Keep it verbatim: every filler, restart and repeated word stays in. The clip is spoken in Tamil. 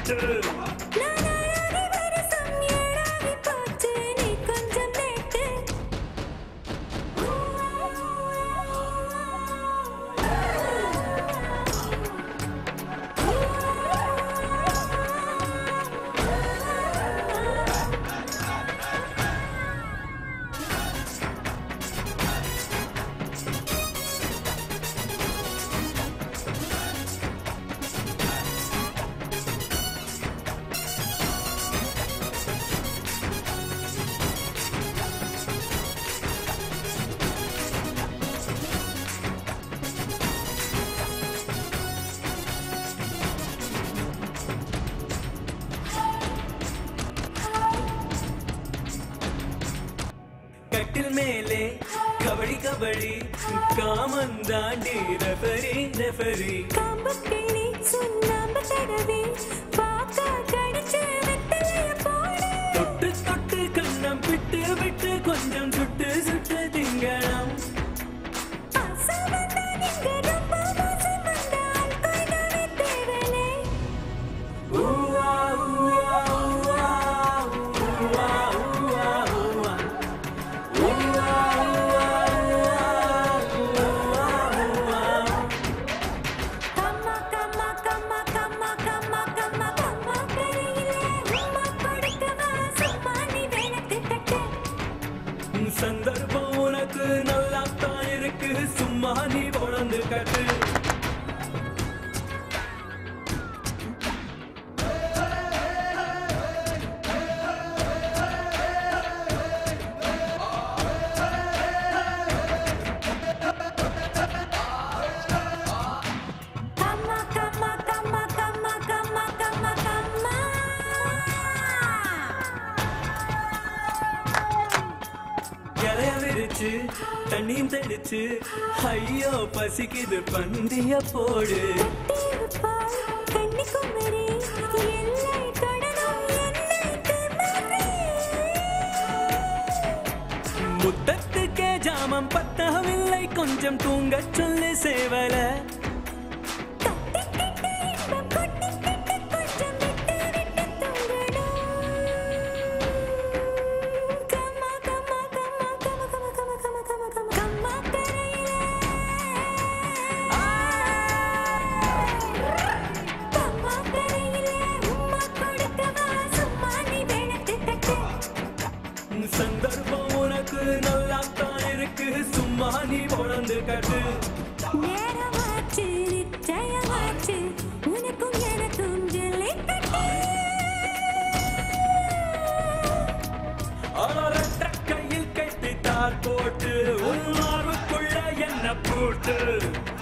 கட்டு கட்டில் மேலே கபடி கபடி காமன் தாண்டி ரெஃபரி ரெஃபரி காம்பு கிளி சுண்ணாம்பு தடவி பாக்கா கடிச்சு வெத்தலைய போடு தொட்டு தொட்டு கண்ணம் விட்டு விட்டு கொஞ்சம் சுட்டு சுட்டு திங்கணும் சந்தர்ப்பம் உனக்கு நல்லா தான் இருக்கு சும்மா நீ பொழந்து கட்டு தண்ணியும் தெளிச்சு ஐயோ பசிக்குது பந்திய போடு முத்தத்துக்கே ஜாமம் பத்தகவில்லை கொஞ்சம் தூங்க சொல்லு சேவல சந்தர்ப்பம் உனக்கு நல்லா தான் இருக்கு சும்மா நீ பொழந்து கட்டு நேரமாச்சு நிச்சயமாச்சு உனக்கும் எனக்கும் ஜெல்லி கட்டு ஆரட்ட கையில் கட்டி தார் போட்டு உள்மார்வுக்குள்ள என்ன போட்டு